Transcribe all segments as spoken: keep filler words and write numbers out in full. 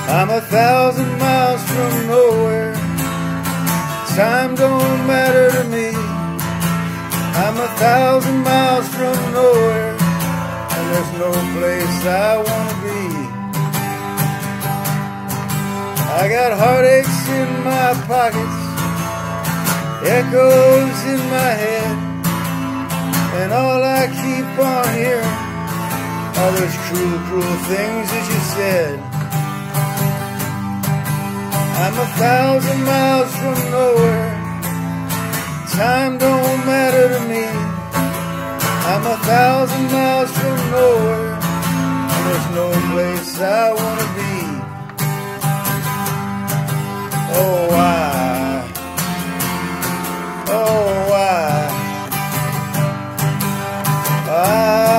I'm a thousand miles from nowhere. Time don't matter to me. I'm a thousand miles from nowhere, and there's no place I wanna be. I got heartaches in my pockets, echoes in my head, and all I keep on hearing are those cruel, cruel things that you said. I'm a thousand miles from nowhere. Time don't matter to me. I'm a thousand miles from nowhere, and there's no place I wanna be. Oh, why? Oh, why? I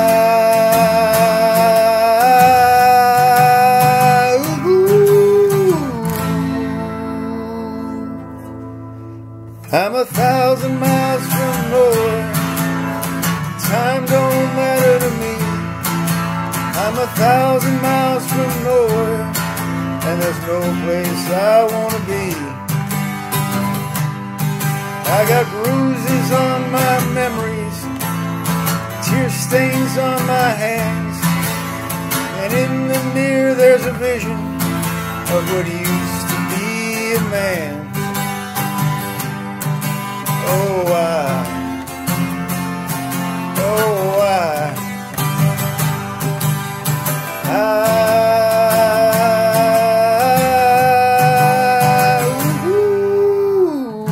I'm a thousand miles from nowhere. Time don't matter to me. I'm a thousand miles from nowhere, and there's no place I wanna be. I got bruises on my memories, tear stains on my hands, and in the mirror there's a vision of what used to be a man. Oh, why? Oh, why? I, ooh.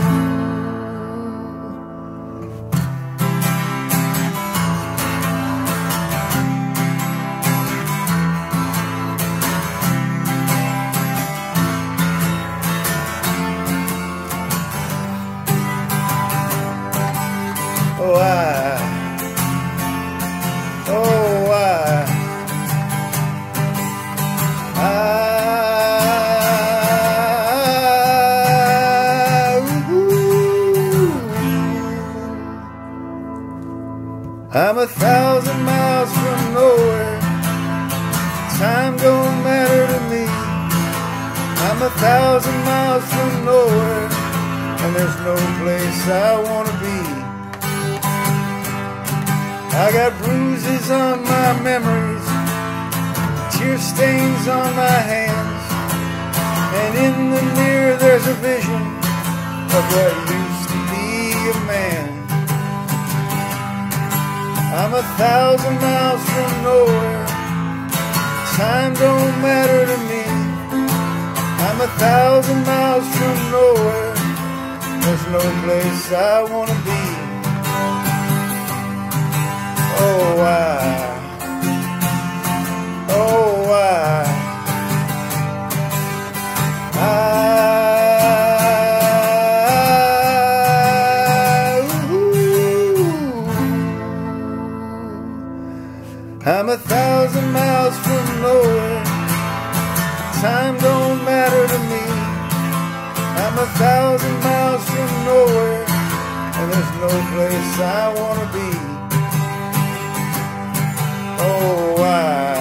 Oh, why? Oh, why? I, ooh. I'm a thousand miles from nowhere. Time don't matter to me. I'm a thousand miles from nowhere, and there's no place I wanna be. I got bruises on my memories, tear stains on my hands, and in the mirror there's a vision of what used to be a man. I'm a thousand miles from nowhere. Time don't matter to me. I'm a thousand miles from nowhere. There's no place I wanna be. Oh, why? Oh, why? I, ooh. I'm a thousand miles from nowhere. Time don't matter to me. I'm a thousand miles from nowhere, and there's no place I wanna be. Oh, why?